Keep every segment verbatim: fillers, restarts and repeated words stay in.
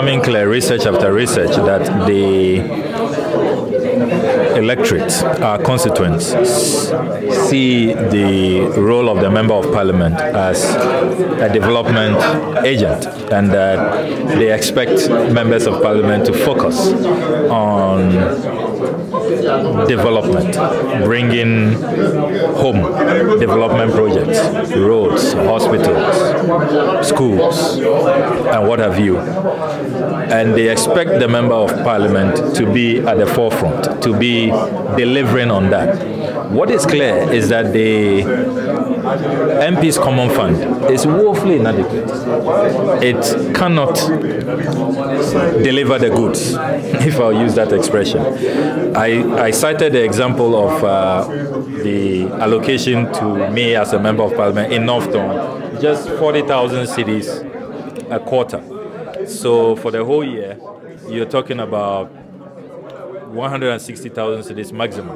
becoming clear, research after research, that the electorate, our constituents, see the role of the Member of Parliament as a development agent, and that they expect Members of Parliament to focus on development, bringing home development projects, roads, hospitals, schools, and what have you. And they expect the Member of Parliament to be at the forefront, to be delivering on that. What is clear is that the M P's Common Fund is woefully inadequate. It cannot deliver the goods, if I'll use that expression. I, I cited the example of uh, the allocation to me as a Member of Parliament in Northton, just forty thousand cedis a quarter. So for the whole year, you're talking about one hundred sixty thousand cedis maximum.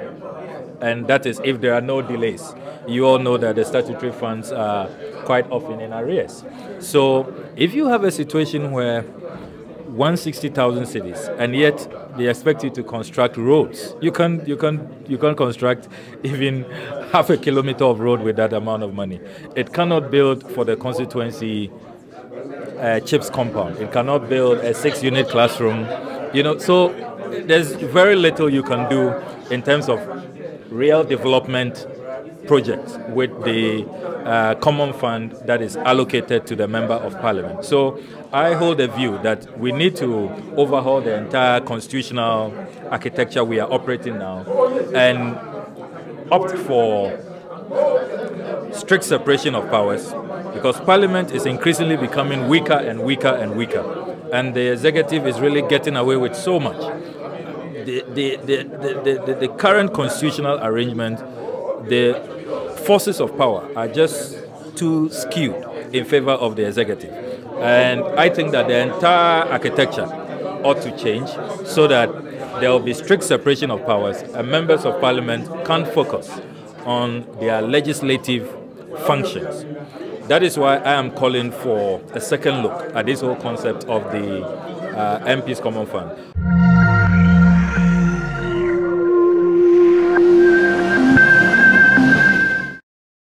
And that is if there are no delays. You all know that the statutory funds are quite often in arrears. So if you have a situation where one hundred sixty thousand cities, and yet they expect you to construct roads, you can you can you can construct even half a kilometer of road with that amount of money. It cannot build for the constituency uh, CHIPS compound. It cannot build a six-unit classroom. You know, so there's very little you can do in terms of real development projects with the uh, common fund that is allocated to the Member of Parliament. So I hold a view that we need to overhaul the entire constitutional architecture we are operating now and opt for strict separation of powers, because Parliament is increasingly becoming weaker and weaker and weaker, and the executive is really getting away with so much. The, the, the, the, the, the current constitutional arrangement, the forces of power are just too skewed in favor of the executive. And I think that the entire architecture ought to change so that there will be strict separation of powers and Members of Parliament can focus on their legislative functions. That is why I am calling for a second look at this whole concept of the uh, M P's Common Fund.